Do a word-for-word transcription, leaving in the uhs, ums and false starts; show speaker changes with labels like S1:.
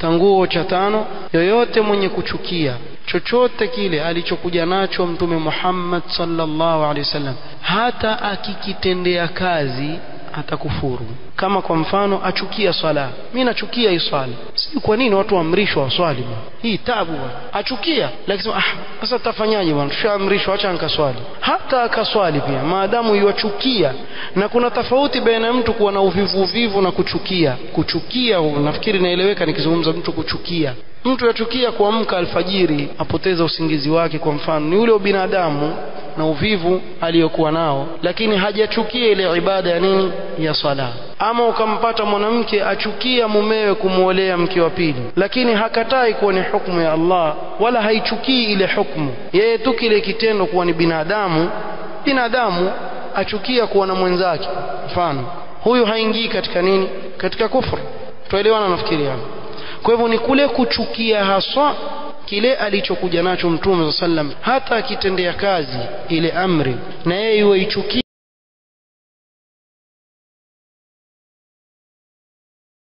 S1: Kitanguo cha tano, yoyote mwenye kuchukia chochote kile alichokuja nacho Mtume Muhammad sallallahu alaihi wasallam, hata akikitendea kazi atakufuru. Kama kwa mfano achukia swala, mimi nachukia hii swala, si kwa nini watu waamrishwa waswali bwana, hii tabu bwana, achukia, lakini ah, sasa tutafanyaje bwana, tushaamrishwa, acha nikaswali. Hata akaswali pia maadamu yuachukia. Na kuna tofauti baina mtu kuwa na uvivu vivu na kuchukia. Kuchukia nafikiri naeleweka nikizungumza mtu kuchukia. Mtu yachukia kuamka alfajiri apoteza usingizi wake, kwa mfano ni ule binadamu na uvivu aliyokuwa nao, lakini hajachukia ile ibada ya nini, ya sala. Ama ukampata mwanamke achukia mumewe kumuolea mke wa pili, lakini hakatai kuwa ni hukumu ya Allah wala haichukii ile hukumu, yeye tu kile kitendo kuwa ni binadamu. Binadamu achukia kuwa na mwenzake, mfano huyu haingii katika nini, katika kufuru. Tuelewana nafikiri hapo. Kwa hivyo ni kule kuchukia haswa kile alichokuja nacho Mtume sallam, hata akitendea kazi ile amri na yeye yuichukia.